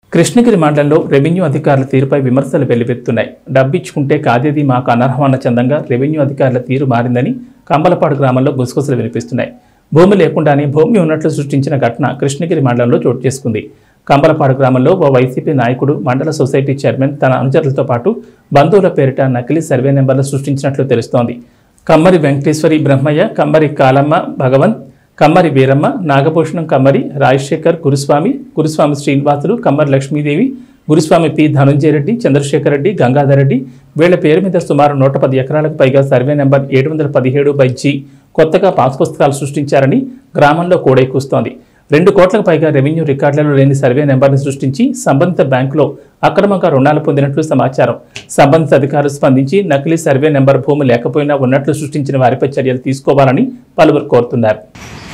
కృష్ణగిరి మండలంలో రెవెన్యూ అధికారుల తీరుపై విమర్శలు వెల్లువెత్తున్నాయి. డబ్బిచ్చుకుంటే కాదేది మాకు అనర్హమన్న చందంగా రెవెన్యూ అధికారుల తీరు మారిందని కంబలపాడు గ్రామంలో గుసగుసలు వినిపిస్తున్నాయి. భూమి లేకుండానే భూమి ఉన్నట్లు సృష్టించిన ఘటన కృష్ణగిరి మండలంలో చోటు చేసుకుంది. కంబలపాడు గ్రామంలో ఓ వైసీపీ నాయకుడు మండల సొసైటీ చైర్మన్ తన అనుచరులతో పాటు బంధువుల పేరిట నకిలీ సర్వే నెంబర్లు సృష్టించినట్లు తెలుస్తోంది. కమ్మరి వెంకటేశ్వరి బ్రహ్మయ్య, కమ్మరి కాలమ్మ భగవంత్, కమ్మరి వీరమ్మ, నాగభూషణం కమ్మరి, రాజశేఖర్, గురుస్వామి శ్రీనివాసులు, కమ్మరి లక్ష్మీదేవి, గురుస్వామి పి ధనుంజయ రెడ్డి, చంద్రశేఖర్ రెడ్డి, గంగాధర్ రెడ్డి వీళ్ల పేరు మీద సుమారు 110 ఎకరాలకు పైగా సర్వే నెంబర్ 717/G కొత్తగా పాస్ పుస్తకాలు సృష్టించారని గ్రామంలో కోడైకూస్తోంది. 2 కోట్లకు పైగా రెవెన్యూ రికార్డులలో లేని సర్వే నెంబర్ను సృష్టించి సంబంధిత బ్యాంకులో అక్రమంగా రుణాలు పొందినట్లు సమాచారం. సంబంధిత అధికారులు స్పందించి నకిలీ సర్వే నెంబర్ భూమి లేకపోయినా ఉన్నట్లు సృష్టించిన వారిపై చర్యలు తీసుకోవాలని పలువురు కోరుతున్నారు.